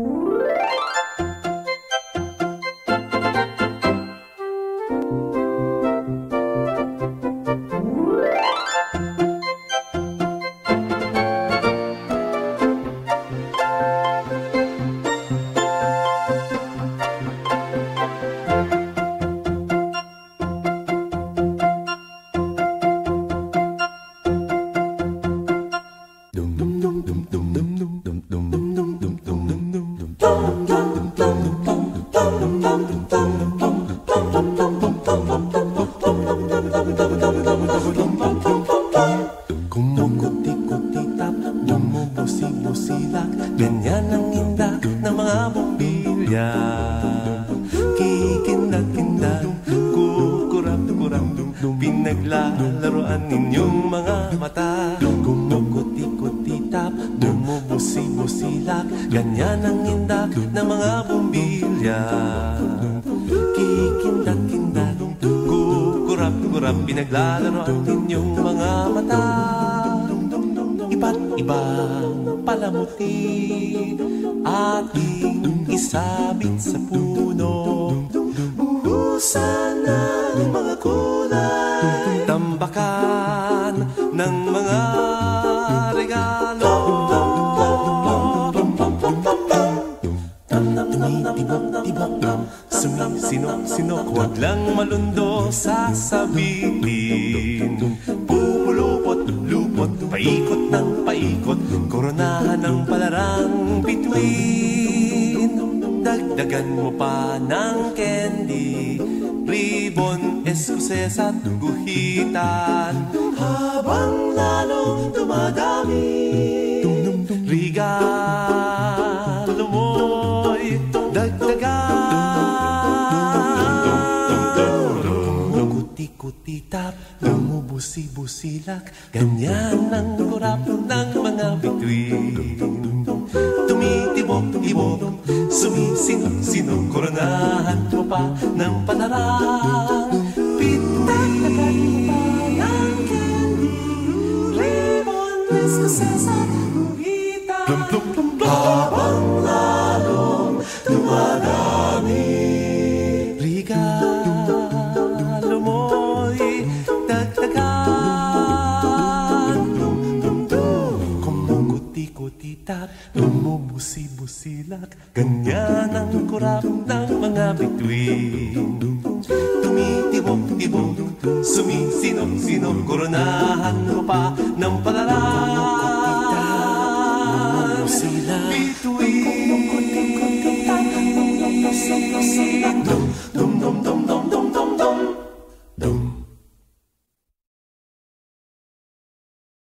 Kumukuti-kuti-tap, bumubusi-busilak, ganyan ang indak ng mga bumbilya. Kikindag-kindag, kukurap-kurap, pinaglalaroan ninyong mga mata. Kumukuti-kuti-tap, bumubusi-busilak, ganyan ang indak ng mga bumbilya. Kikindag-kindag, kukurap-kurap, pinaglalaroan ninyong mga mata. Iba't ibang palamuti ating isabit sa puno. Buhusan ng mga kulay, tambakan ng mga regalo. Tumitibok-tibok, sumisinok-sinok, huwag lang malundo sasabihin. Pupulupot-lupot, paikot ng paikot, koronahan ng palarang bituin. Dagdagan mo pa ng candy, ribbon, eskuses at guhitan. Habang lalong dumadami, regalo mo'y dagdagan. Kuti-kuti-tap, bumubusi-busilak, ganyan ang kurap ng mga bituin. Tumitibok-tibok, sumisinok-sinok, koronahan mo pa ng palarang bituin. Ng candy, ribbon, eskuses at guhitan. Habang lalong dumadami, regalo mo'y dagdagan. Kumukuti-kuti-tap, bumubusi-busilak, ganyan ang kurap ng mga bituin. Tumitibok-tibok, sumisinok-sinok, koronahan mo pa ng palarang bituin. Dum-dum-dum